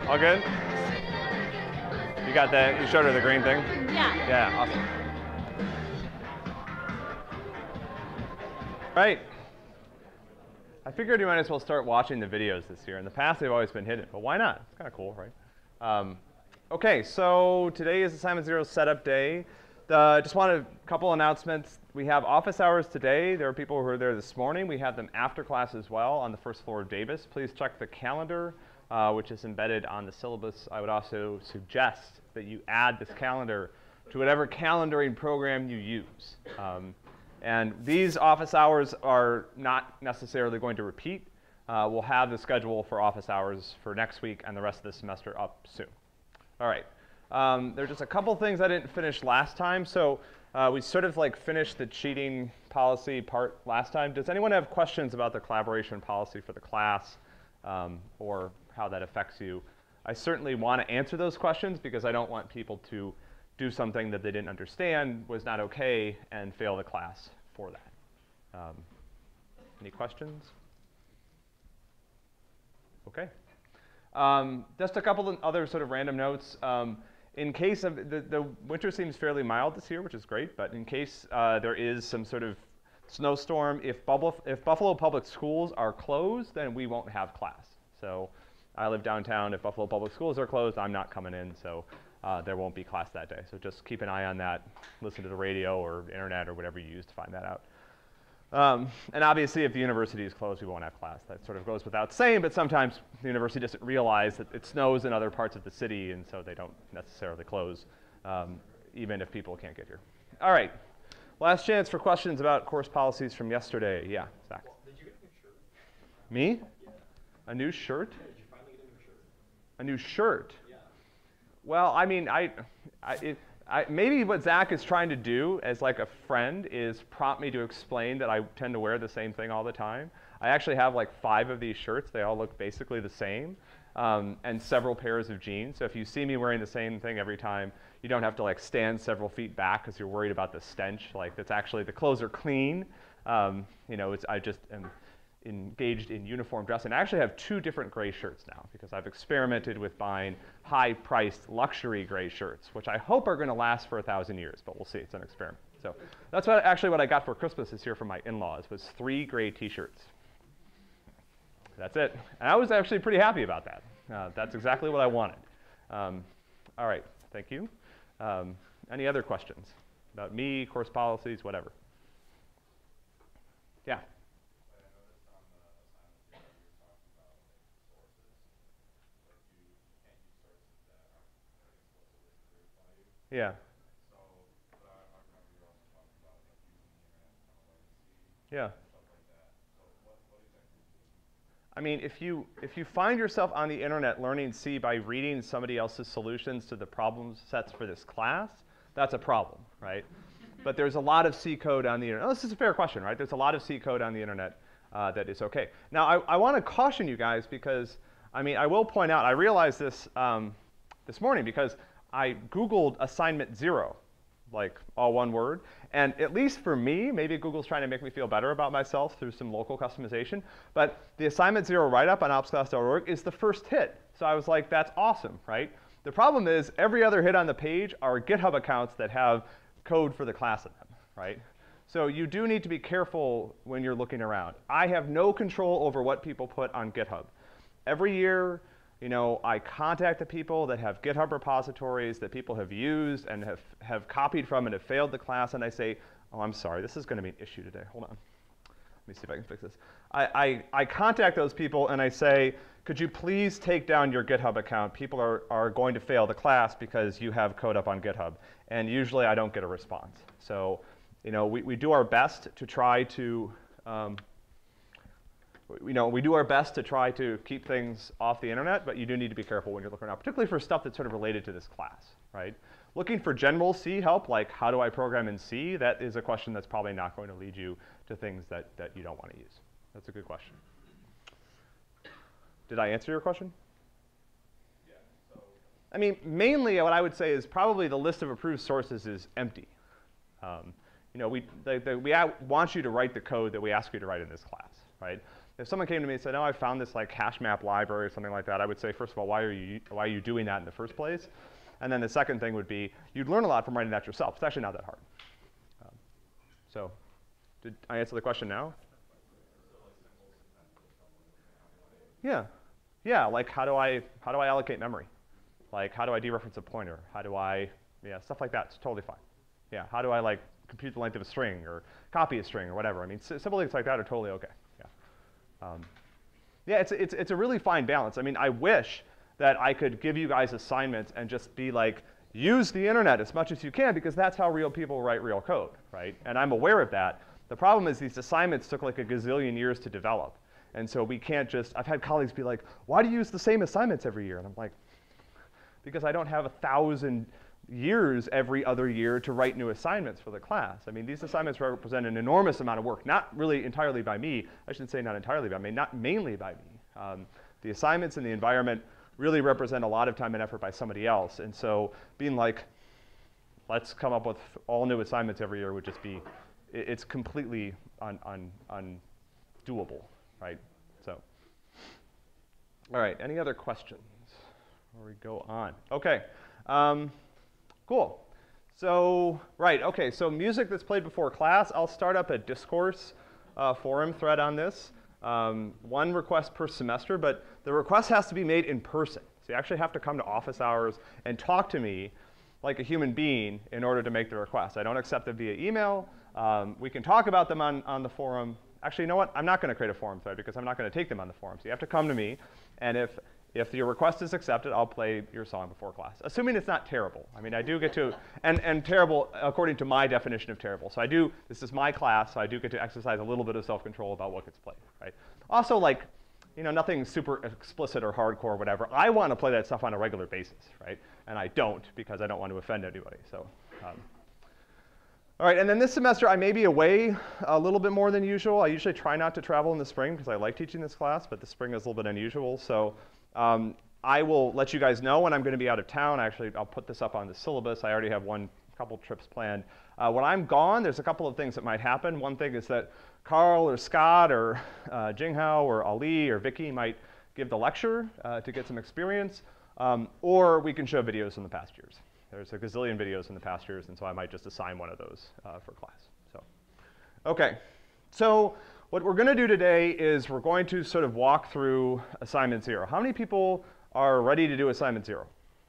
All good? You got that? You showed her the green thing? Yeah. Yeah, awesome. Right. I figured you might as well start watching the videos this year. In the past, they've always been hidden, but why not? It's kind of cool, right? OK, so today is Assignment 0 Setup Day. Just wanted a couple announcements. We have office hours today. There are people who were there this morning. We have them after class as well on the first floor of Davis. Please check the calendar, which is embedded on the syllabus. I would also suggest that you add this calendar to whatever calendaring program you use. And these office hours are not necessarily going to repeat. We'll have the schedule for office hours for next week and the rest of the semester up soon. All right. There's just a couple things I didn't finish last time. So we sort of like finished the cheating policy part last time. Does anyone have questions about the collaboration policy for the class or how that affects you? I certainly want to answer those questions because I don't want people to do something that they didn't understand, was not OK, and fail the class for that. Any questions? OK. Just a couple of other sort of random notes. In case of the winter seems fairly mild this year, which is great, but in case there is some sort of snowstorm, if Buffalo Public Schools are closed, then we won't have class. So I live downtown. If Buffalo Public Schools are closed, I'm not coming in. So there won't be class that day. So just keep an eye on that. Listen to the radio or internet or whatever you use to find that out. And obviously, if the university is closed, we won't have class. That sort of goes without saying, but sometimes the university doesn't realize that it snows in other parts of the city, and so they don't necessarily close, even if people can't get here. All right. Last chance for questions about course policies from yesterday. Yeah, Zach. Did you get a new shirt? Me? Yeah. A new shirt? Yeah, did you finally get a new shirt? A new shirt? Yeah. Well, I mean, maybe what Zach is trying to do as like a friend is prompt me to explain that I tend to wear the same thing all the time. I actually have like 5 of these shirts. They all look basically the same, and several pairs of jeans. So if you see me wearing the same thing every time, you don't have to like stand several feet back because you're worried about the stench. Like that's actually, the clothes are clean. You know, I just am engaged in uniform dress. And I actually have 2 different gray shirts now because I've experimented with buying high-priced luxury gray shirts, which I hope are going to last for 1,000 years, but we'll see. It's an experiment. So that's actually what I got for Christmas this year from my in-laws was 3 gray T-shirts. That's it. And I was actually pretty happy about that. That's exactly what I wanted. All right. Thank you. Any other questions about me, course policies, whatever? Yeah. Yeah. So, but I remember you also talking about like using the internet to kind of learn and see Yeah. stuff like that. So what exactly do you do? I mean, if you find yourself on the internet learning C by reading somebody else's solutions to the problem sets for this class, that's a problem, right? But there's a lot of C code on the internet. Oh, this is a fair question, right? There's a lot of C code on the internet that is OK. Now, I want to caution you guys because, I mean, I will point out, I realized this this morning because I Googled assignment 0, like all one word. And at least for me, maybe Google's trying to make me feel better about myself through some local customization. But the assignment 0 write-up on opsclass.org is the first hit. So I was like, that's awesome, right? The problem is every other hit on the page are GitHub accounts that have code for the class in them, right? So you do need to be careful when you're looking around. I have no control over what people put on GitHub. Every year, you know, I contact the people that have GitHub repositories that people have used and have copied from and have failed the class, and I say, oh, I'm sorry, this is going to be an issue today. Hold on. Let me see if I can fix this. I contact those people and I say, could you please take down your GitHub account? People are going to fail the class because you have code up on GitHub. And usually I don't get a response. So, you know, we do our best to try to we do our best to try to keep things off the internet, but you do need to be careful when you're looking around, particularly for stuff that's sort of related to this class, right? Looking for general C help, like how do I program in C, that is a question that's probably not going to lead you to things that you don't want to use. That's a good question. Did I answer your question? Yeah. So. I mean, mainly what I would say is probably the list of approved sources is empty. You know, we want you to write the code that we ask you to write in this class, right? if someone came to me and said, oh, I found this like hash map library or something like that, I would say, first of all, why are you doing that in the first place? And then the second thing would be, you'd learn a lot from writing that yourself. It's actually not that hard. So did I answer the question now? Yeah. Yeah, like how do I allocate memory? Like how do I dereference a pointer? How do I, yeah, stuff like that. It's totally fine. Yeah, how do I like compute the length of a string or copy a string or whatever? I mean, simple things like that are totally okay. Yeah. Yeah, it's a really fine balance. I mean, I wish that I could give you guys assignments and just be like, use the internet as much as you can because that's how real people write real code, right? And I'm aware of that. The problem is these assignments took like a gazillion years to develop. And so we can't just, I've had colleagues be like, why do you use the same assignments every year? And I'm like, because I don't have 1,000 years every other year to write new assignments for the class. I mean, these assignments represent an enormous amount of work, not really entirely by me. I shouldn't say not entirely by me, not mainly by me. The assignments and the environment really represent a lot of time and effort by somebody else. And so being like, let's come up with all new assignments every year would just be, it's completely undoable, right? So, all right, any other questions before we go on? Okay, cool. So, right, okay, so music that's played before class, I'll start up a discourse forum thread on this. One request per semester, but the request has to be made in person. So you actually have to come to office hours and talk to me like a human being in order to make the request. I don't accept them via email. We can talk about them on the forum. Actually, you know what? I'm not going to create a forum thread because I'm not going to take them on the forum. So you have to come to me, and if your request is accepted, I'll play your song before class, assuming it's not terrible. I mean, I do get to, and terrible according to my definition of terrible. So I do, this is my class, so I do get to exercise a little bit of self-control about what gets played, right? Also, like, you know, nothing super explicit or hardcore or whatever. I want to play that stuff on a regular basis, right? And I don't because I don't want to offend anybody, so. All right, and then this semester I may be away a little bit more than usual. I usually try not to travel in the spring because I like teaching this class, but the spring is a little bit unusual. So I will let you guys know when I'm going to be out of town. Actually, I'll put this up on the syllabus. I already have couple trips planned. When I'm gone, there's a couple of things that might happen. One thing is that Carl or Scott or Jinghao or Ali or Vicky might give the lecture to get some experience, or we can show videos from the past years. There's a gazillion videos in the past years, and so I might just assign one of those for class. So, okay. So what we're going to do today is we're going to sort of walk through assignment 0. How many people are ready to do assignment 0?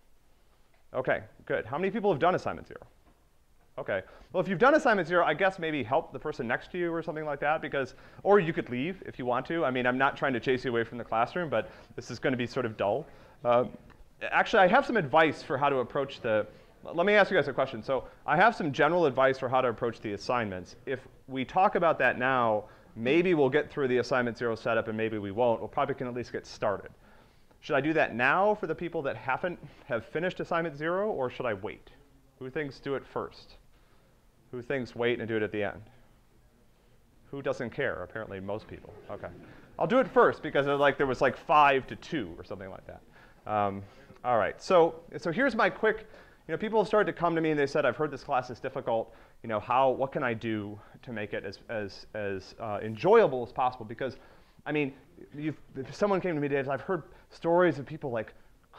Okay, good. How many people have done assignment 0? Okay. Well, if you've done assignment 0, I guess maybe help the person next to you or something like that, because, or you could leave if you want to. I mean, I'm not trying to chase you away from the classroom, but this is going to be sort of dull. Actually, I have some advice for how to approach let me ask you guys a question. So I have some general advice for how to approach the assignments. If we talk about that now, maybe we'll get through the assignment 0 setup and maybe we won't. We'll probably can at least get started. Should I do that now for the people that have finished assignment 0, or should I wait? Who thinks do it first? Who thinks wait and do it at the end? Who doesn't care? Apparently most people. Okay. I'll do it first because there was like 5 to 2 or something like that. All right, so here's my quick, people have started to come to me and they said, I've heard this class is difficult. What can I do to make it as enjoyable as possible? Because, I mean, if someone came to me today, I've heard stories of people like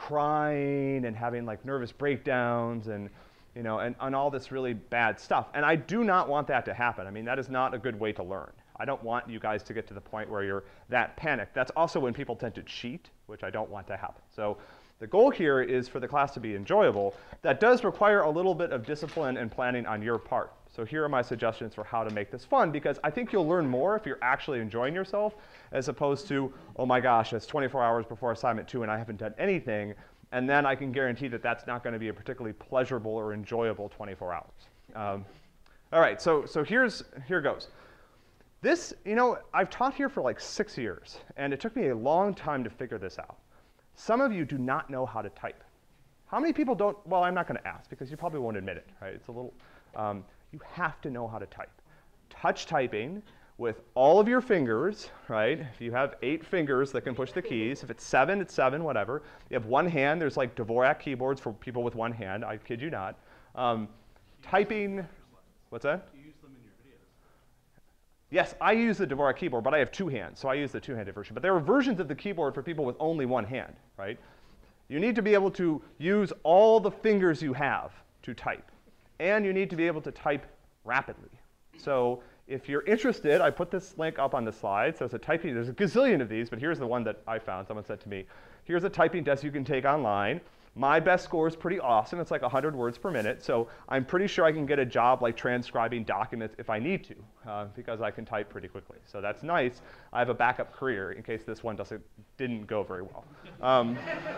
crying and having like nervous breakdowns and, and all this really bad stuff. And I do not want that to happen. I mean, that is not a good way to learn. I don't want you guys to get to the point where you're that panicked. That's also when people tend to cheat, which I don't want to happen. So the goal here is for the class to be enjoyable. That does require a little bit of discipline and planning on your part. So here are my suggestions for how to make this fun, because I think you'll learn more if you're actually enjoying yourself, as opposed to, oh my gosh, it's 24 hours before assignment 2 and I haven't done anything. And then I can guarantee that that's not going to be a particularly pleasurable or enjoyable 24 hours. All right, so here goes. This, I've taught here for like 6 years, and it took me a long time to figure this out. Some of you do not know how to type. How many people don't? Well, I'm not going to ask because you probably won't admit it, right? It's a little, you have to know how to type. Touch typing with all of your fingers, right? If you have 8 fingers that can push the keys, if it's 7, it's 7, whatever. You have one hand, there's like Dvorak keyboards for people with one hand, I kid you not. Typing, what's that? Yes, I use the Dvorak keyboard, but I have two hands, so I use the two-handed version. But there are versions of the keyboard for people with only one hand, right? You need to be able to use all the fingers you have to type. And you need to be able to type rapidly. So if you're interested, I put this link up on the slide. So it's a typing, there's a gazillion of these, but here's the one that I found. Someone said to me, here's a typing test you can take online. My best score is pretty awesome. It's like 100 words per minute. So I'm pretty sure I can get a job like transcribing documents if I need to, because I can type pretty quickly. So that's nice. I have a backup career in case this one didn't go very well.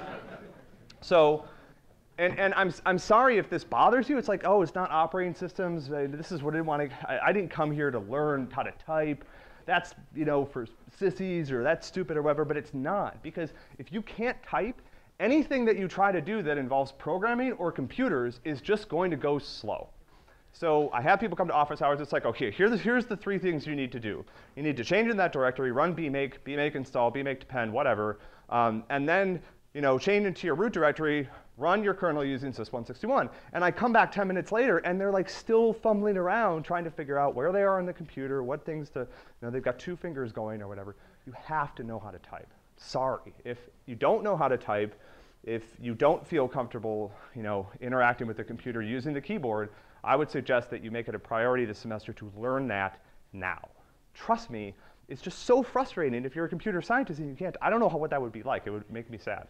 And I'm sorry if this bothers you. It's like, oh, it's not operating systems. This is what I want to. I didn't come here to learn how to type. That's, you know, for sissies or that's stupid or whatever. But it's not, because if you can't type, anything that you try to do that involves programming or computers is just going to go slow. So I have people come to office hours. It's like, okay, here's the three things you need to do. You need to change in that directory, run bmake, bmake install, bmake depend, whatever, and then, you know, change into your root directory, run your kernel using sys161. And I come back 10 minutes later, and they're like still fumbling around trying to figure out where they are on the computer, what things to, you know, they've got two fingers going or whatever. You have to know how to type. Sorry, if you don't know how to type, if you don't feel comfortable, you know, interacting with the computer using the keyboard, I would suggest that you make it a priority this semester to learn that now. Trust me, it's just so frustrating if you're a computer scientist and you can't. I don't know what that would be like. It would make me sad.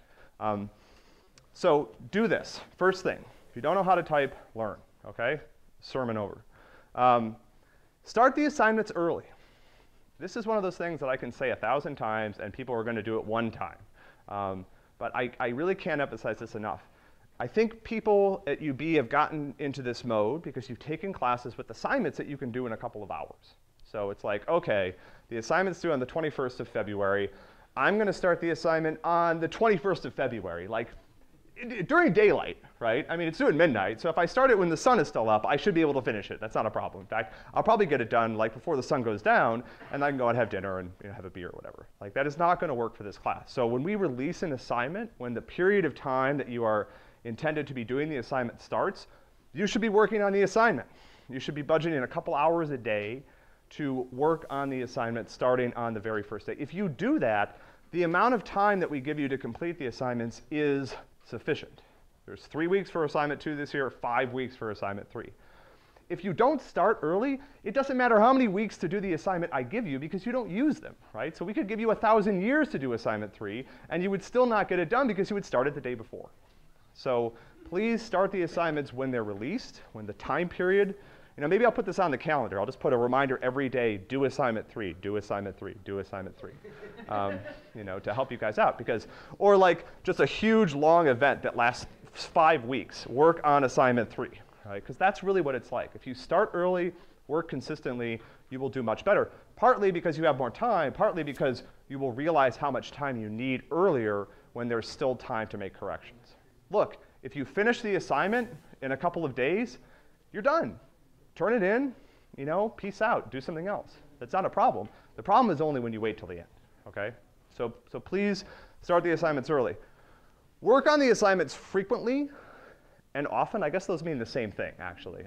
So do this. First thing, if you don't know how to type, learn, okay? Sermon over. Start the assignments early. This is one of those things that I can say 1,000 times and people are going to do it one time. But I really can't emphasize this enough. I think people at UB have gotten into this mode because you've taken classes with assignments that you can do in a couple of hours. So it's like, okay, the assignment's due on the 21st of February. I'm going to start the assignment on the 21st of February, like during daylight, right? I mean, it's due at midnight, so if I start it when the sun is still up, I should be able to finish it. That's not a problem. In fact, I'll probably get it done like before the sun goes down, and I can go and have dinner and, you know, have a beer or whatever. Like, that is not going to work for this class. So when we release an assignment, when the period of time that you are intended to be doing the assignment starts, you should be working on the assignment. You should be budgeting a couple hours a day to work on the assignment starting on the very first day. If you do that, the amount of time that we give you to complete the assignments is sufficient. There's 3 weeks for assignment 2 this year, 5 weeks for assignment 3. If you don't start early, it doesn't matter how many weeks to do the assignment I give you because you don't use them, right? So we could give you 1,000 years to do assignment 3, and you would still not get it done because you would start it the day before. So please start the assignments when they're released, when the time period, you know, maybe I'll put this on the calendar. I'll just put a reminder every day, do assignment 3, do assignment 3, do assignment 3, you know, to help you guys out. Because, or like just a huge long event that lasts 5 weeks, work on assignment 3, right? Because that's really what it's like. If you start early, work consistently, you will do much better. Partly because you have more time, partly because you will realize how much time you need earlier when there's still time to make corrections. Look, if you finish the assignment in a couple of days, you're done. Turn it in, you know, peace out, do something else. That's not a problem. The problem is only when you wait till the end, okay? So please start the assignments early. Work on the assignments frequently and often. I guess those mean the same thing, actually.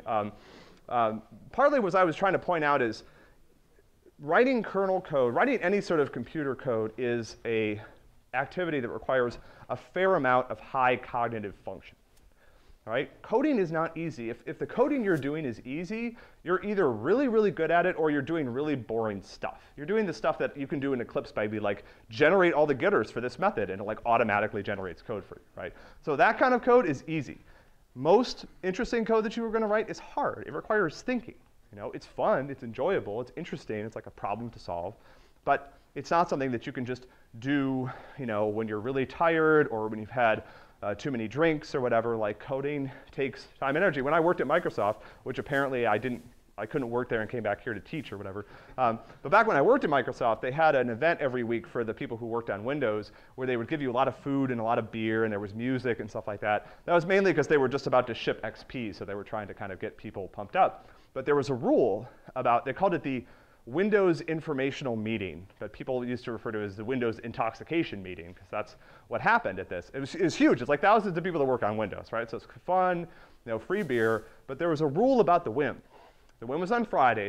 Partly what I was trying to point out is writing kernel code, writing any sort of computer code is an activity that requires a fair amount of high cognitive function. All right? Coding is not easy. If the coding you're doing is easy, you're either really, really good at it or you're doing really boring stuff. You're doing the stuff that you can do in Eclipse by like generate all the getters for this method and it like automatically generates code for you, right? So that kind of code is easy. Most interesting code that you are going to write is hard. It requires thinking. You know, it's fun, it's enjoyable, it's interesting, it's like a problem to solve, but it's not something that you can just do, you know, when you're really tired or when you've had too many drinks or whatever. Like, coding takes time and energy. When I worked at Microsoft, which apparently I couldn't work there and came back here to teach or whatever. But back when I worked at Microsoft, they had an event every week for the people who worked on Windows where they would give you a lot of food and a lot of beer and there was music and stuff like that. That was mainly because they were just about to ship XP, so they were trying to kind of get people pumped up. But there was a rule about, they called it the Windows informational meeting, but people used to refer to it as the Windows intoxication meeting, because that's what happened at this. It was huge. It's like thousands of people that work on Windows, right? So it's fun, you know, free beer, but there was a rule about the WIM. The WIM was on Fridays.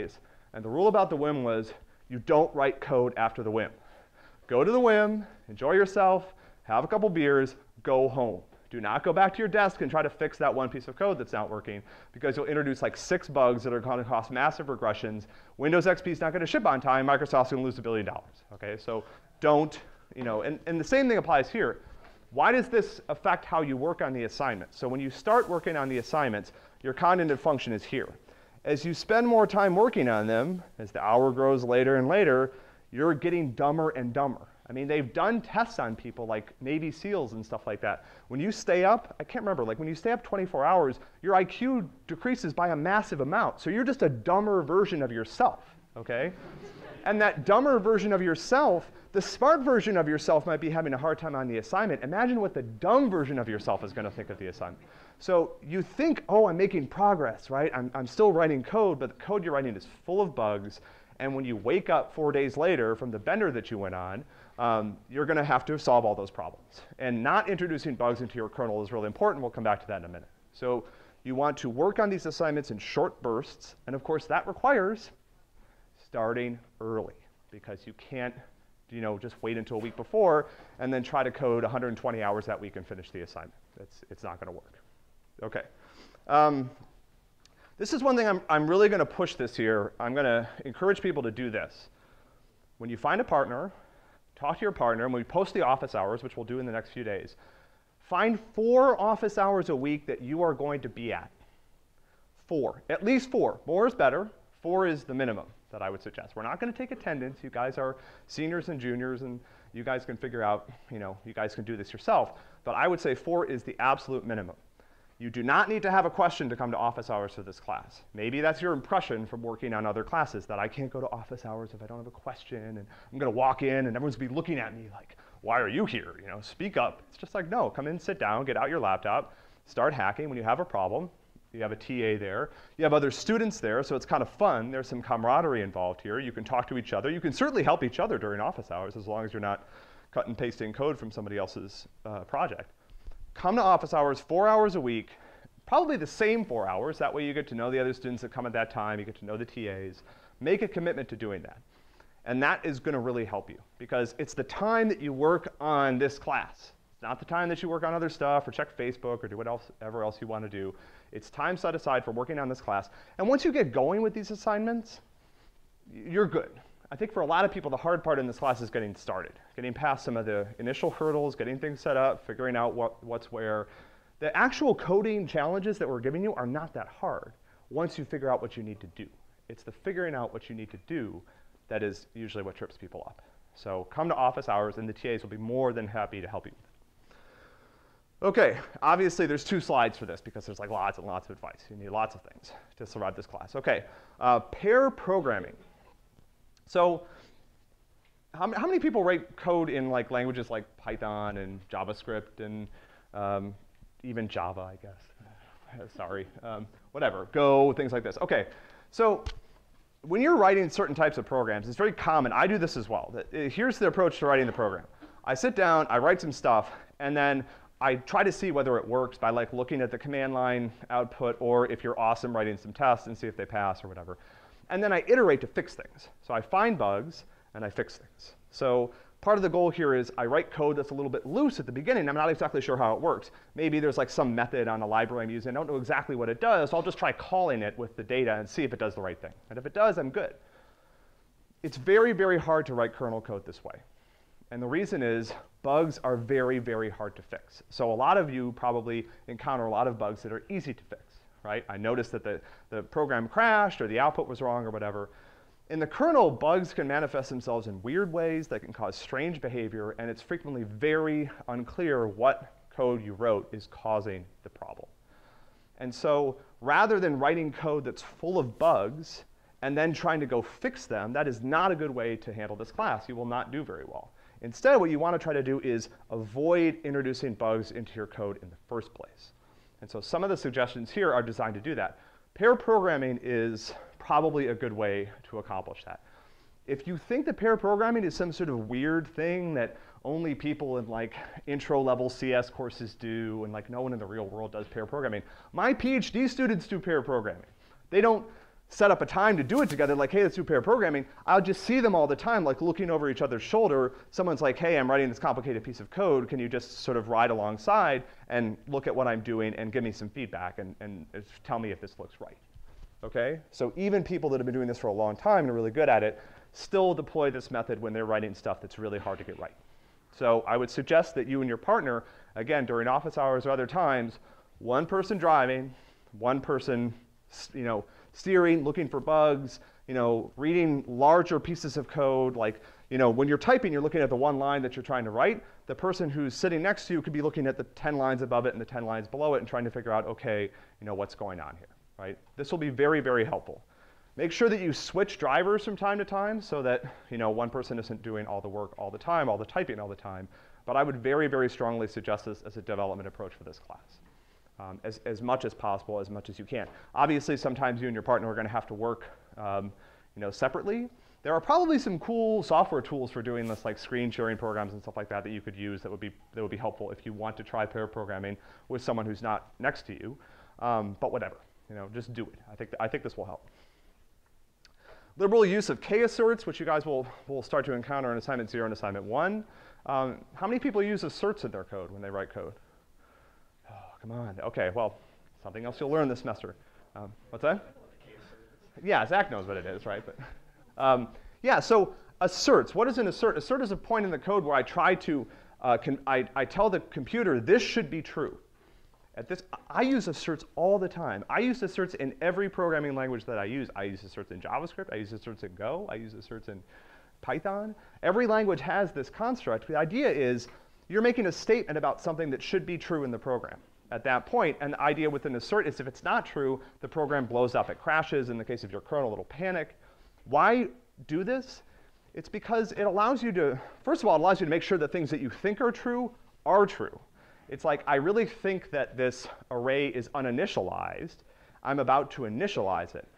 And the rule about the whim was you don't write code after the whim. Go to the whim, enjoy yourself, have a couple beers, go home. Do not go back to your desk and try to fix that one piece of code that's not working, because you'll introduce like 6 bugs that are going to cause massive regressions. Windows XP is not going to ship on time. Microsoft's going to lose $1 billion. Okay, so don't, and the same thing applies here. Why does this affect how you work on the assignments? So when you start working on the assignments, your cognitive function is here. As you spend more time working on them, as the hour grows later and later, you're getting dumber and dumber. I mean, they've done tests on people like Navy SEALs and stuff like that. When you stay up, I can't remember, like when you stay up 24 hours, your IQ decreases by a massive amount. So you're just a dumber version of yourself, okay? And that dumber version of yourself, the smart version of yourself might be having a hard time on the assignment. Imagine what the dumb version of yourself is going to think of the assignment. So you think, oh, I'm making progress, right? I'm still writing code, but the code you're writing is full of bugs. And when you wake up 4 days later from the bender that you went on, you're going to have to solve all those problems. And not introducing bugs into your kernel is really important. We'll come back to that in a minute. So you want to work on these assignments in short bursts. And of course, that requires starting early, because you can't just wait until a week before and then try to code 120 hours that week and finish the assignment. It's not going to work. OK. This is one thing I'm really going to push this year. I'm going to encourage people to do this. When you find a partner, talk to your partner, and when we post the office hours, which we'll do in the next few days, find 4 office hours a week that you are going to be at. 4, at least 4. More is better. 4 is the minimum that I would suggest. We're not going to take attendance. You guys are seniors and juniors, and you guys can figure out, you guys can do this yourself. But I would say 4 is the absolute minimum. You do not need to have a question to come to office hours for this class. Maybe that's your impression from working on other classes, that I can't go to office hours if I don't have a question, and I'm going to walk in and everyone's going to be looking at me like, why are you here? Speak up. It's just like, no, come in, sit down, get out your laptop, start hacking. When you have a problem, you have a TA there. You have other students there, so it's kind of fun. There's some camaraderie involved here. You can talk to each other. You can certainly help each other during office hours, as long as you're not cut and pasting code from somebody else's project. Come to office hours 4 hours a week, probably the same 4 hours. That way you get to know the other students that come at that time. You get to know the TAs. Make a commitment to doing that. And that is going to really help you, because it's the time that you work on this class. It's not the time that you work on other stuff or check Facebook or do whatever else you want to do. It's time set aside for working on this class. And once you get going with these assignments, you're good. I think for a lot of people, the hard part in this class is getting started, getting past some of the initial hurdles, getting things set up, figuring out what's where. The actual coding challenges that we're giving you are not that hard once you figure out what you need to do. It's the figuring out what you need to do that is usually what trips people up. So come to office hours, and the TAs will be more than happy to help you. OK, obviously there's 2 slides for this, because there's like lots and lots of advice. You need lots of things to survive this class. OK, pair programming. So how many people write code in like languages like Python and JavaScript and even Java, I guess? Sorry, whatever, Go, things like this. OK, so when you're writing certain types of programs, it's very common. I do this as well. Here's the approach to writing the program. I sit down, I write some stuff, and then I try to see whether it works by like looking at the command line output, or if you're awesome, writing some tests and see if they pass or whatever. And then I iterate to fix things. So I find bugs, and I fix things. So part of the goal here is I write code that's a little bit loose at the beginning. I'm not exactly sure how it works. Maybe there's like some method on a library I'm using. I don't know exactly what it does. So I'll just try calling it with the data and see if it does the right thing. And if it does, I'm good. It's very, very hard to write kernel code this way. And the reason is bugs are very, very hard to fix. So a lot of you probably encounter a lot of bugs that are easy to fix. Right? I noticed that the program crashed, or the output was wrong, or whatever. In the kernel, bugs can manifest themselves in weird ways that can cause strange behavior, and it's frequently very unclear what code you wrote is causing the problem. And so rather than writing code that's full of bugs and then trying to go fix them, that is not a good way to handle this class. You will not do very well. Instead, what you want to try to do is avoid introducing bugs into your code in the first place. And so some of the suggestions here are designed to do that. Pair programming is probably a good way to accomplish that. If you think that pair programming is some sort of weird thing that only people in like intro-level CS courses do, and like no one in the real world does pair programming, my PhD students do pair programming. They don't set up a time to do it together, like, hey, let's do pair programming, I'll just see them all the time, like looking over each other's shoulder. Someone's like, hey, I'm writing this complicated piece of code. Can you just sort of ride alongside and look at what I'm doing and give me some feedback and tell me if this looks right? Okay? So even people that have been doing this for a long time and are really good at it still deploy this method when they're writing stuff that's really hard to get right. So I would suggest that you and your partner, again, during office hours or other times, one person driving, one person, steering, looking for bugs, reading larger pieces of code. Like, when you're typing, you're looking at the one line that you're trying to write. The person who's sitting next to you could be looking at the 10 lines above it and the 10 lines below it and trying to figure out, okay, what's going on here, right? This will be very, very helpful. Make sure that you switch drivers from time to time so that, one person isn't doing all the work all the time, all the typing all the time. But I would very, very strongly suggest this as a development approach for this class. As much as possible, as much as you can. Obviously, sometimes you and your partner are going to have to work separately. There are probably some cool software tools for doing this, like screen sharing programs and stuff like that you could use that would be helpful if you want to try pair programming with someone who's not next to you. But whatever, just do it. I think this will help. Liberal use of k-asserts, which you guys will start to encounter in assignment 0 and assignment 1. How many people use asserts in their code when they write code? Oh, come on. Okay, well, something else you'll learn this semester. What's that? Yeah, Zach knows what it is, right? But yeah, so asserts. What is an assert? Assert is a point in the code where I try to, I tell the computer this should be true. I use asserts all the time. I use asserts in every programming language that I use. I use asserts in JavaScript. I use asserts in Go. I use asserts in Python. Every language has this construct. The idea is you're making a statement about something that should be true in the program at that point. And the idea with an assert is if it's not true, the program blows up. It crashes. In the case of your kernel, it'll panic. Why do this? It's because it allows you to, first of all, it allows you to make sure that things that you think are true are true. It's like, I really think that this array is uninitialized. I'm about to initialize it.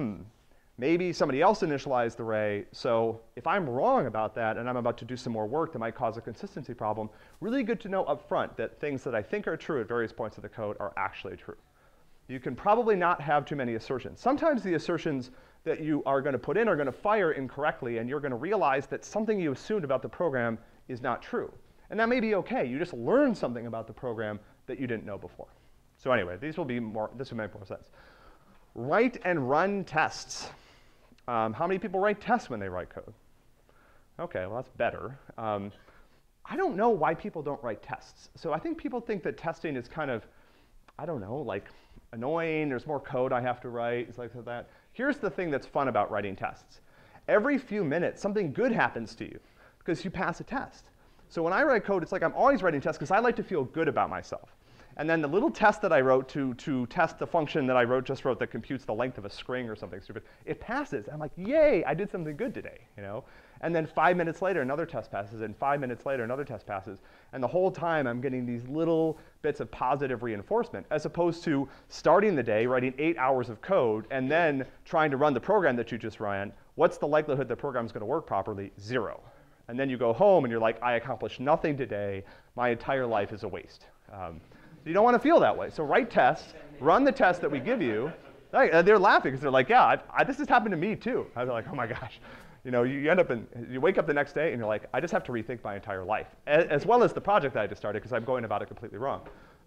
Maybe somebody else initialized the array, so if I'm wrong about that and I'm about to do some more work that might cause a consistency problem, really good to know up front that things that I think are true at various points of the code are actually true. You can probably not have too many assertions. Sometimes the assertions that you are going to put in are going to fire incorrectly, and you're going to realize that something you assumed about the program is not true. And that may be OK. You just learned something about the program that you didn't know before. So anyway, this will make more sense. Write and run tests. How many people write tests when they write code? OK, well, that's better. I don't know why people don't write tests. So I think people think that testing is kind of, I don't know, like annoying. There's more code I have to write. It's like that. Here's the thing that's fun about writing tests. Every few minutes, something good happens to you because you pass a test. So when I write code, it's like I'm always writing tests because I like to feel good about myself. And then the little test that I wrote to test the function that I just wrote that computes the length of a string or something stupid, it passes. I'm like, yay, I did something good today, And then 5 minutes later, another test passes, and 5 minutes later, another test passes. And the whole time, I'm getting these little bits of positive reinforcement, as opposed to starting the day, writing 8 hours of code, and then trying to run the program that you just ran. What's the likelihood the program's going to work properly? 0. And then you go home, and you're like, I accomplished nothing today. My entire life is a waste. You don't want to feel that way. So write tests, run the tests that we give you. They're laughing because they're like, yeah, this has happened to me too. I was like, oh my gosh. You wake up the next day and you're like, I just have to rethink my entire life, as well as the project that I just started because I'm going about it completely wrong.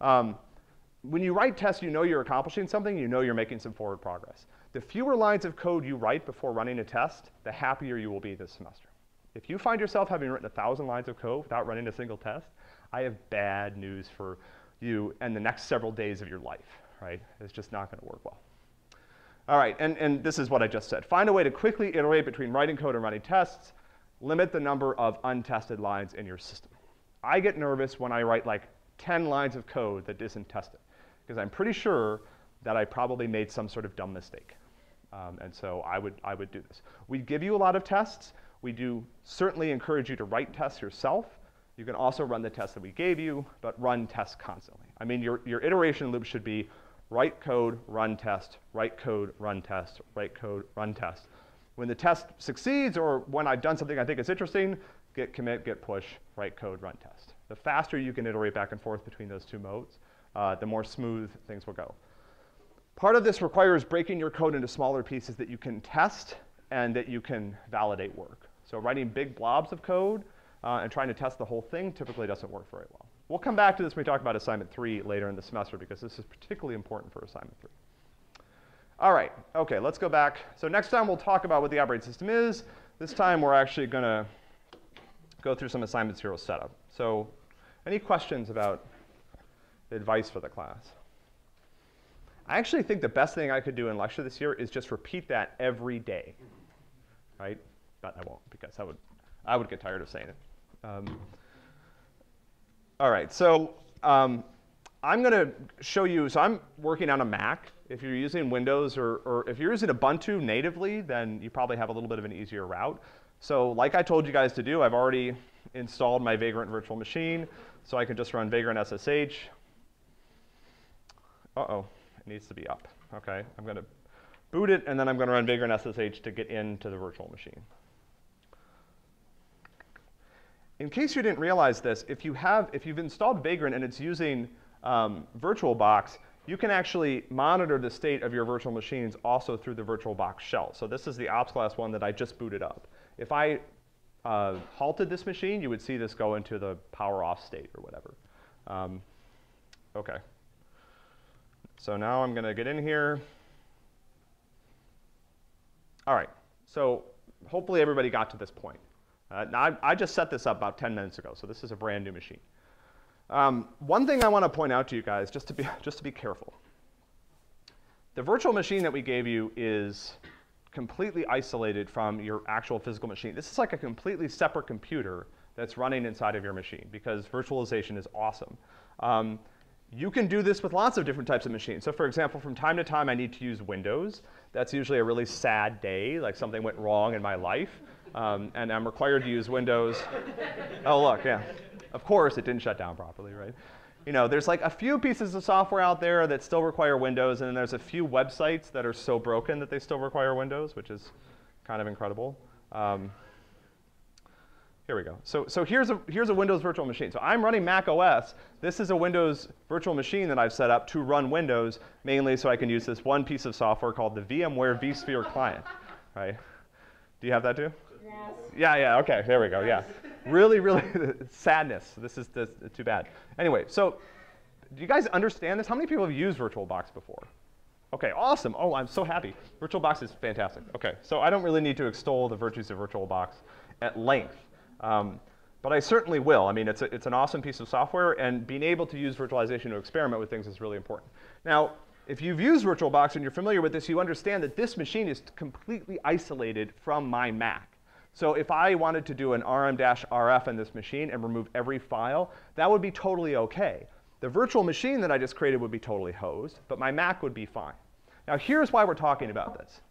When you write tests, you know you're accomplishing something, you know you're making some forward progress. The fewer lines of code you write before running a test, the happier you will be this semester. If you find yourself having written 1,000 lines of code without running a single test, I have bad news for you and the next several days of your life, right? It's just not going to work well. All right, and this is what I just said. Find a way to quickly iterate between writing code and running tests. Limit the number of untested lines in your system. I get nervous when I write like 10 lines of code that isn't tested, because I'm pretty sure that I probably made some sort of dumb mistake. And so I would do this. We give you a lot of tests. We do certainly encourage you to write tests yourself. You can also run the tests that we gave you, but run tests constantly. I mean, your iteration loop should be write code, run test, write code, run test, write code, run test. When the test succeeds, or when I've done something I think is interesting, git commit, git push, write code, run test. The faster you can iterate back and forth between those two modes, the more smooth things will go. Part of this requires breaking your code into smaller pieces that you can test and that you can validate work. So writing big blobs of code and trying to test the whole thing typically doesn't work very well. We'll come back to this when we talk about assignment 3 later in the semester because this is particularly important for assignment 3. All right, okay, let's go back. So next time we'll talk about what the operating system is. This time we're actually going to go through some assignment 0 setup. So any questions about the advice for the class? I actually think the best thing I could do in lecture this year is just repeat that every day, right? But I won't because I would get tired of saying it. All right, so I'm going to show you, so I'm working on a Mac. If you're using Windows or if you're using Ubuntu natively, then you probably have a little bit of an easier route. So like I told you guys to do, I've already installed my Vagrant virtual machine, so I can just run Vagrant SSH. Uh-oh, it needs to be up. Okay, I'm going to boot it, and then I'm going to run Vagrant SSH to get into the virtual machine. In case you didn't realize this, if you've installed Vagrant and it's using VirtualBox, you can actually monitor the state of your virtual machines also through the VirtualBox shell. So this is the ops class one that I just booted up. If I halted this machine, you would see this go into the power off state or whatever. Okay. So now I'm going to get in here. All right. So hopefully everybody got to this point. Now I just set this up about 10 minutes ago, so this is a brand new machine. One thing I want to point out to you guys, just to be careful. The virtual machine that we gave you is completely isolated from your actual physical machine. This is like a completely separate computer that's running inside of your machine because virtualization is awesome. You can do this with lots of different types of machines. So for example, from time to time I need to use Windows. That's usually a really sad day, like something went wrong in my life. And I'm required to use Windows. Oh, look, yeah. Of course, it didn't shut down properly, right? You know, there's like a few pieces of software out there that still require Windows, and then there's a few websites that are so broken that they still require Windows, which is kind of incredible. Here we go. So here's a Windows virtual machine. So I'm running Mac OS. This is a Windows virtual machine that I've set up to run Windows, mainly so I can use this one piece of software called the VMware vSphere client, right? Do you have that too? Yes. Yeah, okay, there we go, yeah. Really, really, sadness. This is too bad. Anyway, so do you guys understand this? How many people have used VirtualBox before? Okay, awesome. Oh, I'm so happy. VirtualBox is fantastic. Okay, so I don't really need to extol the virtues of VirtualBox at length. But I certainly will. I mean, it's an awesome piece of software, and being able to use virtualization to experiment with things is really important. Now, if you've used VirtualBox and you're familiar with this, you understand that this machine is completely isolated from my Mac. So if I wanted to do an rm-rf in this machine and remove every file, that would be totally OK. The virtual machine that I just created would be totally hosed, but my Mac would be fine. Now, here's why we're talking about this.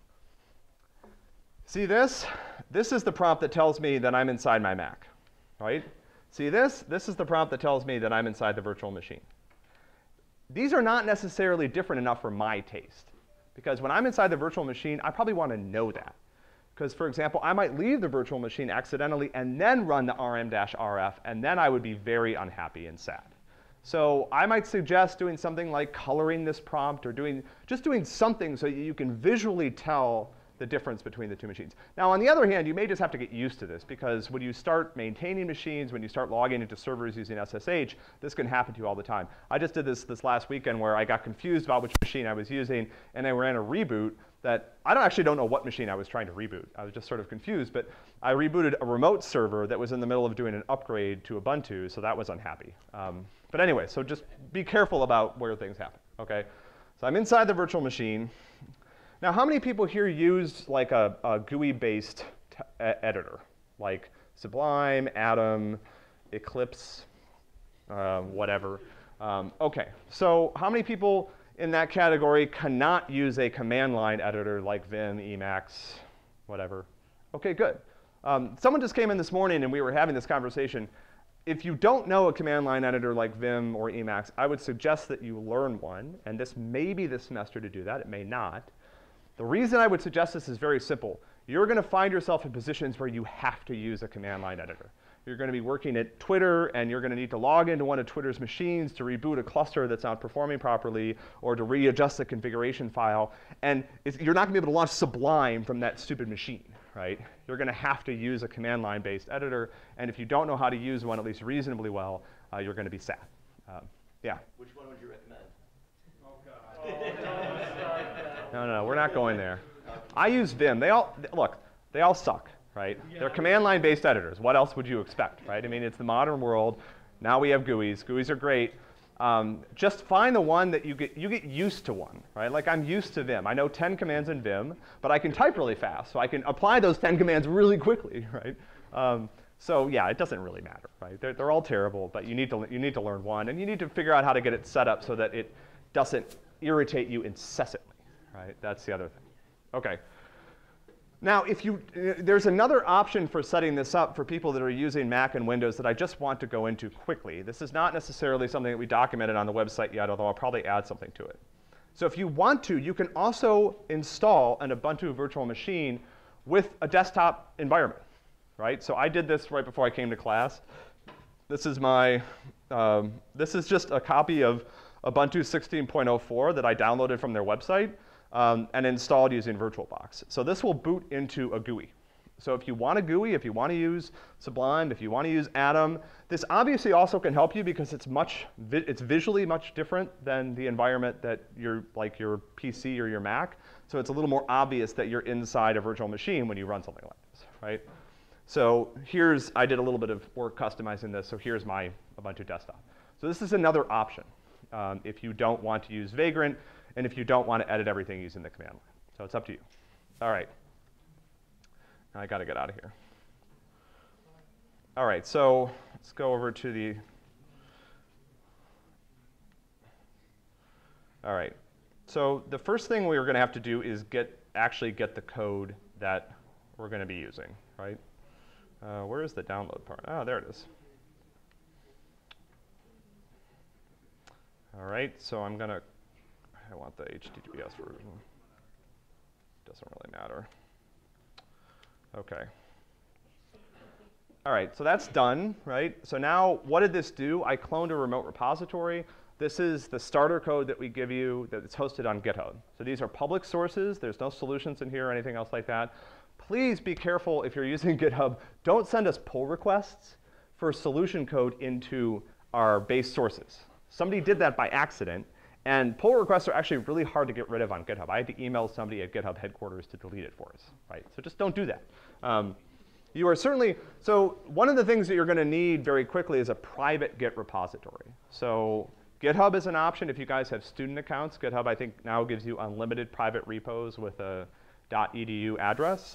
See this? This is the prompt that tells me that I'm inside my Mac, right? See this? This is the prompt that tells me that I'm inside the virtual machine. These are not necessarily different enough for my taste, because when I'm inside the virtual machine, I probably want to know that. Because, for example, I might leave the virtual machine accidentally and then run the rm-rf, and then I would be very unhappy and sad. So I might suggest doing something like coloring this prompt or just doing something so you can visually tell the difference between the two machines. Now, on the other hand, you may just have to get used to this, because when you start maintaining machines, when you start logging into servers using SSH, this can happen to you all the time. I just did this last weekend where I got confused about which machine I was using, and I ran a reboot that I actually don't know what machine I was trying to reboot. I was just sort of confused, but I rebooted a remote server that was in the middle of doing an upgrade to Ubuntu, so that was unhappy. But anyway, so just be careful about where things happen, okay? So I'm inside the virtual machine. Now, how many people here use like a GUI-based editor, like Sublime, Atom, Eclipse, whatever? Okay, so how many people in that category cannot use a command line editor like Vim, Emacs, whatever? Okay, good. Someone just came in this morning and we were having this conversation. If you don't know a command line editor like Vim or Emacs, I would suggest that you learn one, and this may be this semester to do that, it may not. The reason I would suggest this is very simple. You're going to find yourself in positions where you have to use a command line editor. you're going to be working at Twitter, and you're going to need to log into one of Twitter's machines to reboot a cluster that's not performing properly, or to readjust the configuration file. And you're not going to be able to launch Sublime from that stupid machine, right? You're going to have to use a command line-based editor. And if you don't know how to use one, at least reasonably well, you're going to be sad. Yeah? Which one would you recommend? Oh, God. No, we're not going there. I use Vim. They all suck, right? They're command line based editors. What else would you expect, right? I mean, it's the modern world. Now we have GUIs. GUIs are great. Just find the one that you get used to one, right? Like I'm used to Vim. I know 10 commands in Vim, but I can type really fast, so I can apply those 10 commands really quickly, right? So yeah, it doesn't really matter, right? They're all terrible, but you need to learn one, and you need to figure out how to get it set up so that it doesn't irritate you incessantly, right? That's the other thing. Okay. Now, there's another option for setting this up for people that are using Mac and Windows that I just want to go into quickly. This is not necessarily something that we documented on the website yet, although I'll probably add something to it. So if you want to, you can also install an Ubuntu virtual machine with a desktop environment, right? So I did this right before I came to class. This is this is just a copy of Ubuntu 16.04 that I downloaded from their website. And installed using VirtualBox. So this will boot into a GUI. So if you want a GUI, if you want to use Sublime, if you want to use Atom, this obviously also can help you because it's visually much different than the environment that like your PC or your Mac. So it's a little more obvious that you're inside a virtual machine when you run something like this, right? So I did a little bit of work customizing this. So here's my Ubuntu desktop. So this is another option if you don't want to use Vagrant, and if you don't want to edit everything using the command line. So it's up to you. All right. Now I got to get out of here. All right, so let's go over to the. All right. So the first thing we're going to have to do is actually get the code that we're going to be using, right? Where is the download part? Oh, there it is. All right, so I want the HTTPS version. Doesn't really matter. Okay. All right, so that's done, right? So now what did this do? I cloned a remote repository. This is the starter code that we give you that's hosted on GitHub. So these are public sources. There's no solutions in here or anything else like that. Please be careful if you're using GitHub. Don't send us pull requests for solution code into our base sources. Somebody did that by accident. And pull requests are actually really hard to get rid of on GitHub. I had to email somebody at GitHub headquarters to delete it for us, right? So just don't do that. You are certainly, so one of the things that you're going to need very quickly is a private Git repository. So GitHub is an option if you guys have student accounts. GitHub, I think, now gives you unlimited private repos with a .edu address.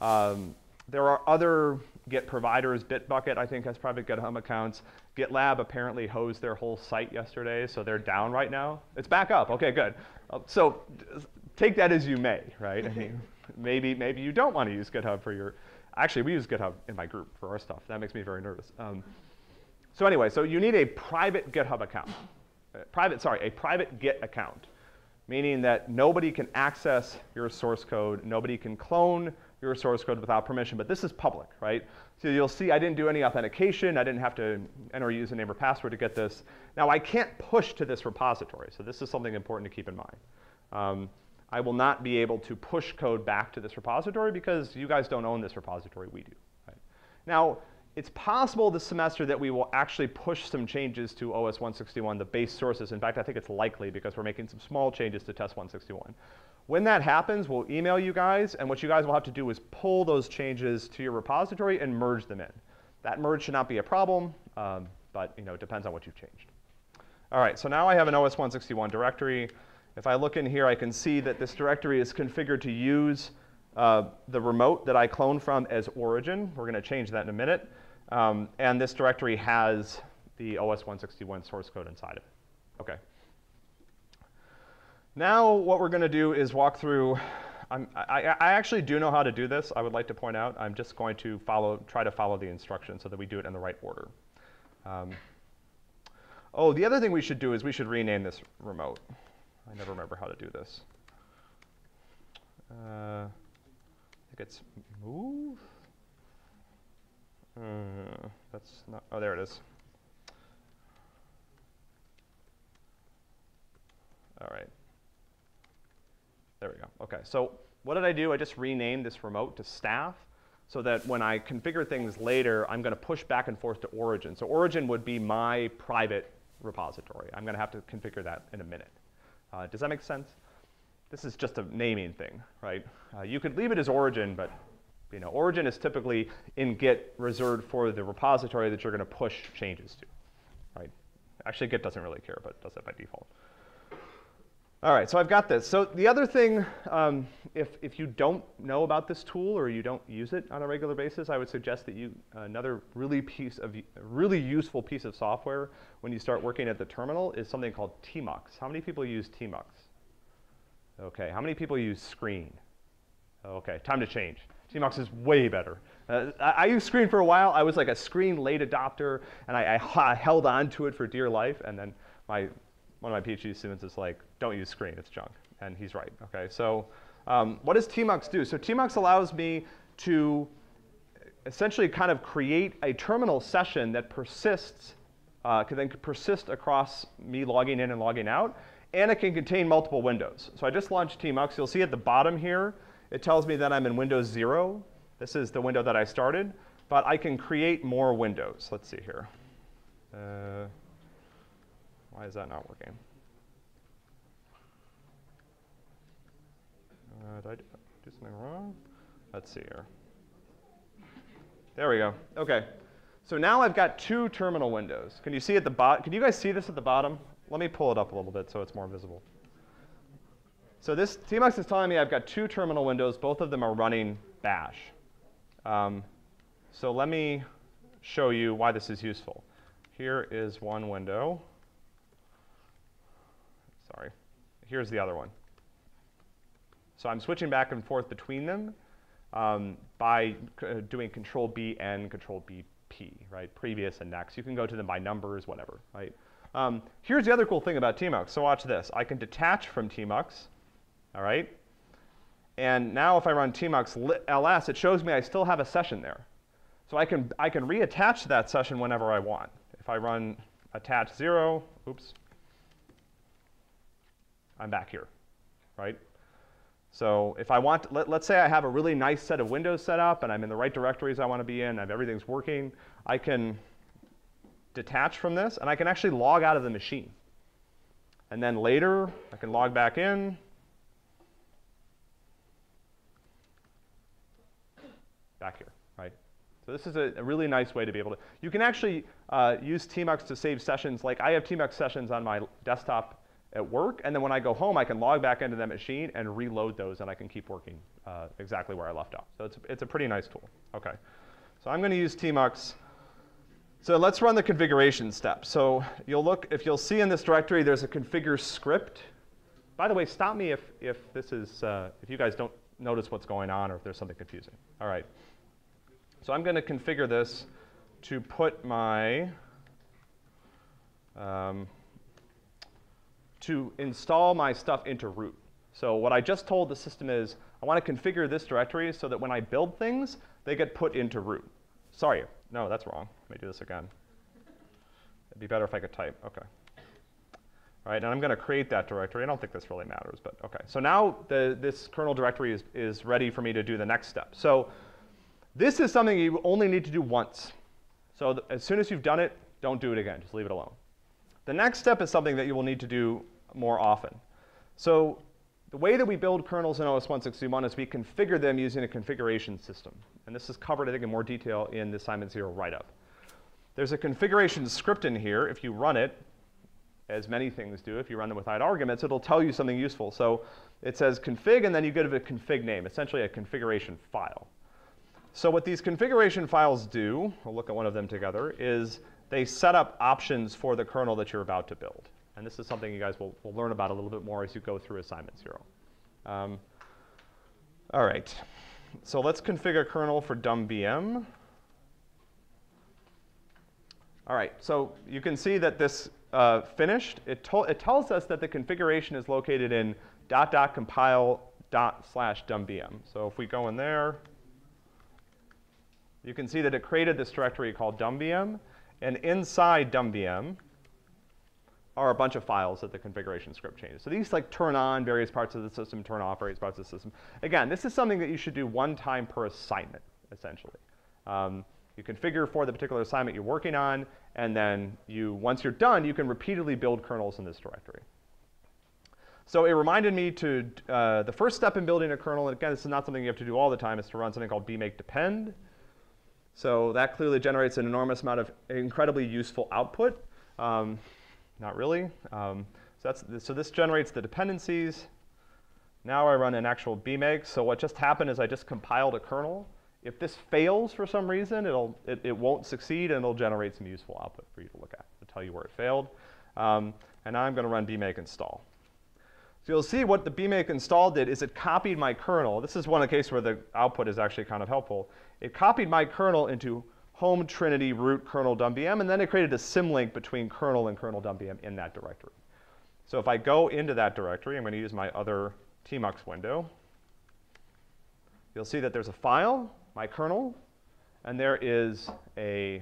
There are other Git providers. Bitbucket, I think, has private GitHub accounts. GitLab apparently hosed their whole site yesterday, so they're down right now. It's back up. OK, good. So take that as you may, right? I mean, maybe you don't want to use GitHub for your. Actually, we use GitHub in my group for our stuff. That makes me very nervous. So anyway, so you need a private GitHub account. A private Git account, meaning that nobody can access your source code. Nobody can clone your source code without permission, but this is public, right? So you'll see I didn't do any authentication. I didn't have to enter a username or password to get this. Now, I can't push to this repository, so this is something important to keep in mind. I will not be able to push code back to this repository because you guys don't own this repository, we do. Right? Now, it's possible this semester that we will actually push some changes to OS 161, the base sources. In fact, I think it's likely because we're making some small changes to test 161. When that happens, we'll email you guys, and what you guys will have to do is pull those changes to your repository and merge them in. That merge should not be a problem, but it depends on what you've changed. All right, so now I have an OS 161 directory. If I look in here, I can see that this directory is configured to use the remote that I cloned from as origin. We're going to change that in a minute. And this directory has the OS 161 source code inside of it. OK. Now what we're going to do is walk through. I actually do know how to do this, I would like to point out. I'm just going to try to follow the instructions so that we do it in the right order. Oh, the other thing we should do is we should rename this remote. I never remember how to do this. I think it's move. That's not, oh, there it is. All right. There we go. Okay, so what did I do? I just renamed this remote to staff so that when I configure things later, I'm going to push back and forth to origin. So origin would be my private repository. I'm going to have to configure that in a minute. Does that make sense? This is just a naming thing, right? You could leave it as origin, but you know, origin is typically in Git reserved for the repository that you're going to push changes to, right? Actually, Git doesn't really care, but it does that by default. All right, so I've got this. So the other thing, if you don't know about this tool or you don't use it on a regular basis, I would suggest that you, another really useful piece of software when you start working at the terminal is something called tmux. How many people use tmux? Okay, how many people use screen? Okay, time to change. tmux is way better. I used screen for a while. I was like a screen late adopter, and I held on to it for dear life, and then one of my PhD students is like, don't use screen, it's junk. And he's right, okay? So what does tmux do? So tmux allows me to essentially kind of create a terminal session that persists, can then persist across me logging in and logging out, and it can contain multiple windows. So I just launched tmux. You'll see at the bottom here, it tells me that I'm in Windows 0. This is the window that I started, but I can create more windows. Let's see here. Why is that not working? Did I do something wrong? Let's see here. There we go. OK. So now I've got two terminal windows. Can you see at the bottom? Can you guys see this at the bottom? Let me pull it up a little bit so it's more visible. So this tmux is telling me I've got two terminal windows. Both of them are running bash. So let me show you why this is useful. Here is one window. Sorry. Here's the other one. So I'm switching back and forth between them by doing Control-B and Control-B-P, right? Previous and next. You can go to them by numbers, whatever, right? Here's the other cool thing about tmux. So watch this. I can detach from tmux, all right? And now if I run tmux ls, it shows me I still have a session there. So I can reattach to that session whenever I want. If I run attach 0, oops, I'm back here, right? So if I want, let's say I have a really nice set of windows set up and I'm in the right directories I want to be in, and everything's working, I can detach from this and I can actually log out of the machine. And then later I can log back in. Back here, right? So this is a really nice way to be able to, you can actually use tmux to save sessions. Like I have tmux sessions on my desktop at work, and then when I go home, I can log back into that machine and reload those, and I can keep working exactly where I left off. So it's a pretty nice tool. Okay, so I'm going to use tmux. So let's run the configuration step. So if you'll see in this directory, there's a configure script. By the way, stop me if this is if you guys don't notice what's going on or if there's something confusing. All right. So I'm going to configure this to put my to install my stuff into root. So what I just told the system is I want to configure this directory so that when I build things, they get put into root. Sorry, no, that's wrong. Let me do this again. It'd be better if I could type. OK. All right, and I'm going to create that directory. I don't think this really matters, but OK. So now this kernel directory is ready for me to do the next step. So this is something you only need to do once. So as soon as you've done it, don't do it again. Just leave it alone. The next step is something that you will need to do more often. So the way that we build kernels in OS 161 is we configure them using a configuration system. And this is covered, I think, in more detail in the Assignment 0 write-up. There's a configuration script in here. If you run it, as many things do, if you run them without arguments, it'll tell you something useful. So it says config, and then you give it a config name, essentially a configuration file. So what these configuration files do, we'll look at one of them together, is they set up options for the kernel that you're about to build. And this is something you guys will learn about a little bit more as you go through Assignment 0. All right. So let's configure kernel for dumb-VM. All right. So you can see that this finished. It tells us that the configuration is located in .compile./dumb-VM. So if we go in there, you can see that it created this directory called dumvm, and inside dumvm are a bunch of files that the configuration script changes. So these like turn on various parts of the system, turn off various parts of the system. Again, this is something that you should do one time per assignment, essentially. You configure for the particular assignment you're working on, and then once you're done, you can repeatedly build kernels in this directory. So it reminded me to, the first step in building a kernel, and again, this is not something you have to do all the time, is to run something called bmake_depend. So that clearly generates an enormous amount of incredibly useful output. Not really. So this generates the dependencies. Now I run an actual bmake. So what just happened is I just compiled a kernel. If this fails for some reason, it won't succeed, and it'll generate some useful output for you to look at to tell you where it failed. And now I'm going to run bmake install. So you'll see what the bmake install did is it copied my kernel. This is one case where the output is actually kind of helpful. It copied my kernel into home trinity root kernel dumvm, and then it created a symlink between kernel and kernel dumvm in that directory. So if I go into that directory, I'm going to use my other tmux window. You'll see that there's a file, my kernel, and there is the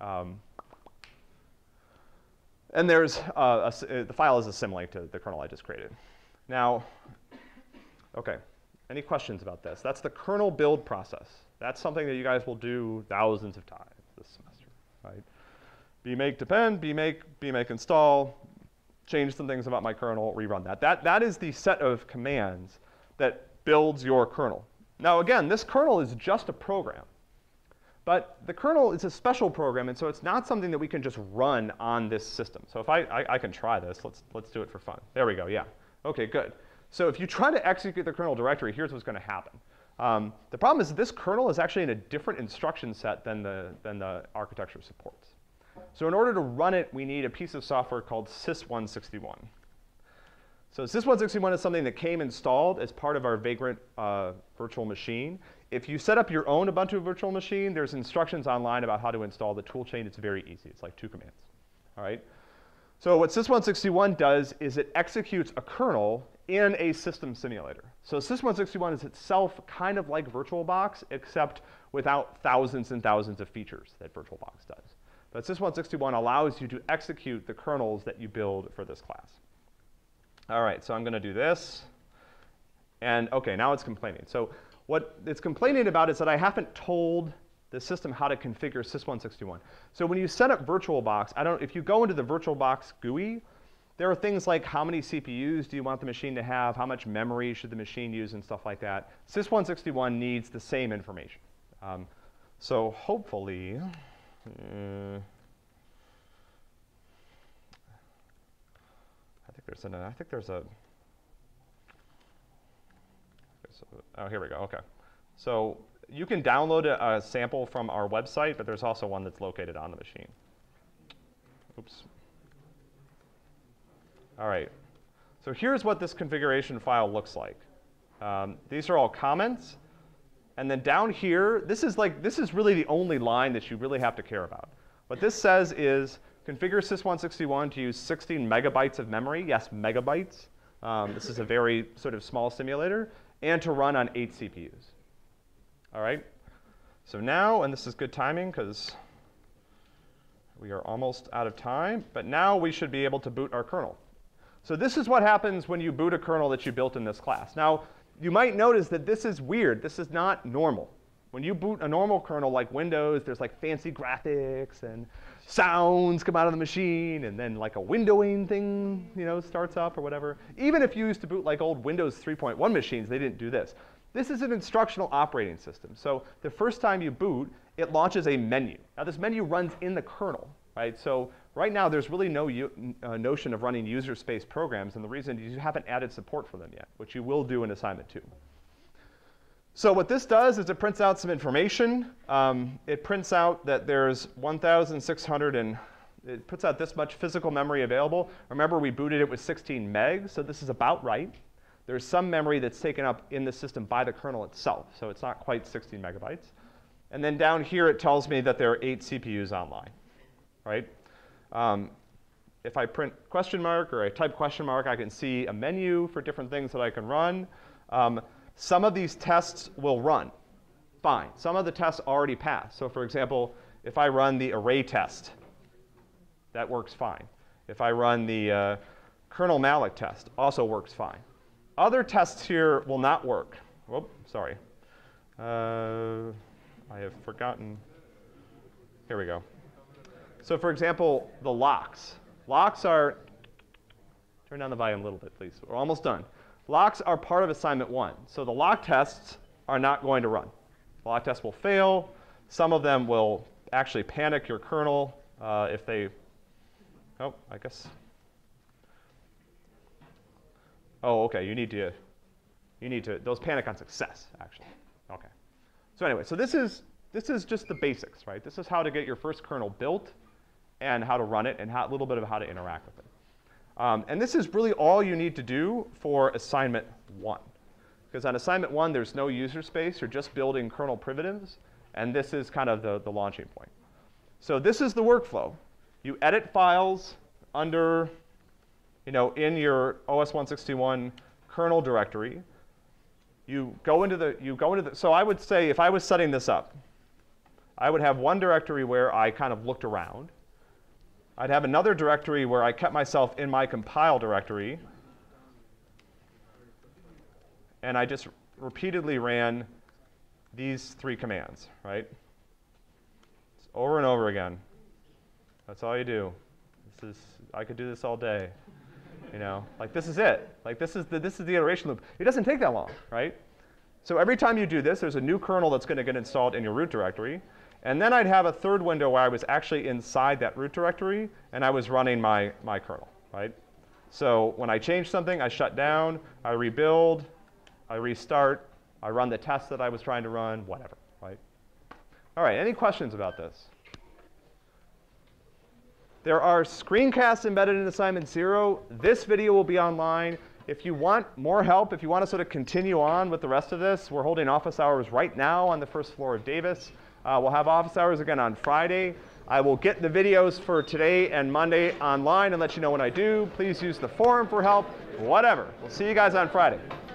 file is a symlink to the kernel I just created. Now, okay, any questions about this? That's the kernel build process. That's something that you guys will do thousands of times this semester, right? bmake_depend, bmake install, change some things about my kernel, rerun that. That is the set of commands that builds your kernel. Now again, this kernel is just a program. But the kernel is a special program, and so it's not something that we can just run on this system. So if I can try this, let's do it for fun. There we go, yeah. Okay, good. So if you try to execute the kernel directory, here's what's going to happen. The problem is this kernel is actually in a different instruction set than the architecture supports. So in order to run it, we need a piece of software called sys161. So sys161 is something that came installed as part of our Vagrant virtual machine. If you set up your own Ubuntu virtual machine, there's instructions online about how to install the toolchain. It's very easy. It's like 2 commands. All right? So what sys161 does is it executes a kernel in a system simulator. So sys161 is itself kind of like VirtualBox, except without thousands and thousands of features that VirtualBox does. But sys161 allows you to execute the kernels that you build for this class. All right, so I'm going to do this. And OK, now it's complaining. So what it's complaining about is that I haven't told the system how to configure sys161. So when you set up VirtualBox, if you go into the VirtualBox GUI, there are things like how many CPUs do you want the machine to have, how much memory should the machine use, and stuff like that. Sys161 needs the same information. So hopefully, I think there's a, oh, here we go, OK. So you can download a sample from our website, but there's also one that's located on the machine. Oops. All right. So here's what this configuration file looks like. These are all comments. And then down here, this is really the only line that you really have to care about. What this says is configure sys161 to use 16 megabytes of memory. Yes, megabytes. This is a very sort of small simulator. And to run on 8 CPUs. All right? So now, and this is good timing because we are almost out of time, but now we should be able to boot our kernel. So this is what happens when you boot a kernel that you built in this class. Now, you might notice that this is weird. This is not normal. When you boot a normal kernel like Windows, there's like fancy graphics and sounds come out of the machine, and then like a windowing thing, starts up or whatever. Even if you used to boot like old Windows 3.1 machines, they didn't do this. This is an instructional operating system. So the first time you boot, it launches a menu. Now this menu runs in the kernel, right? So right now there's really no notion of running user space programs, and the reason is you haven't added support for them yet, which you will do in assignment 2. So what this does is it prints out some information. It prints out that there's 1,600 and it puts out this much physical memory available. Remember, we booted it with 16 megs, so this is about right. There's some memory that's taken up in the system by the kernel itself, so it's not quite 16 megabytes. And then down here, it tells me that there are 8 CPUs online, right? If I print question mark or I type question mark, I can see a menu for different things that I can run. Some of these tests will run, fine. Some of the tests already pass. So for example, if I run the array test, that works fine. If I run the kernel malloc test, also works fine. Other tests here will not work. Whoop, sorry. I have forgotten. Here we go. So for example, the locks. Locks are, turn down the volume a little bit, please. We're almost done. Locks are part of assignment 1. So the lock tests are not going to run. The lock tests will fail. Some of them will actually panic your kernel if they, oh, I guess. Oh, okay, you need to, those panic on success, actually. Okay. So anyway, so this is just the basics, right? This is how to get your first kernel built and how to run it and a little bit of how to interact with it. And this is really all you need to do for assignment 1. Because on assignment 1, there's no user space. You're just building kernel primitives. And this is kind of the launching point. So this is the workflow. You edit files under, in your OS/161 kernel directory. You go into the, so I would say if I was setting this up, I would have one directory where I kind of looked around. I'd have another directory where I kept myself in my compile directory. And I just repeatedly ran these 3 commands, right? It's over and over again. That's all you do. I could do this all day. Like this is it. Like this is the iteration loop. It doesn't take that long, right? So every time you do this, there's a new kernel that's going to get installed in your root directory. And then I'd have a third window where I was actually inside that root directory, and I was running my kernel, right? So when I change something, I shut down, I rebuild, I restart, I run the test that I was trying to run, whatever, right? All right, any questions about this? There are screencasts embedded in assignment 0. This video will be online. If you want more help, if you want to sort of continue on with the rest of this, we're holding office hours right now on the first floor of Davis. We'll have office hours again on Friday. I will get the videos for today and Monday online and let you know when I do. Please use the forum for help, whatever. We'll see you guys on Friday.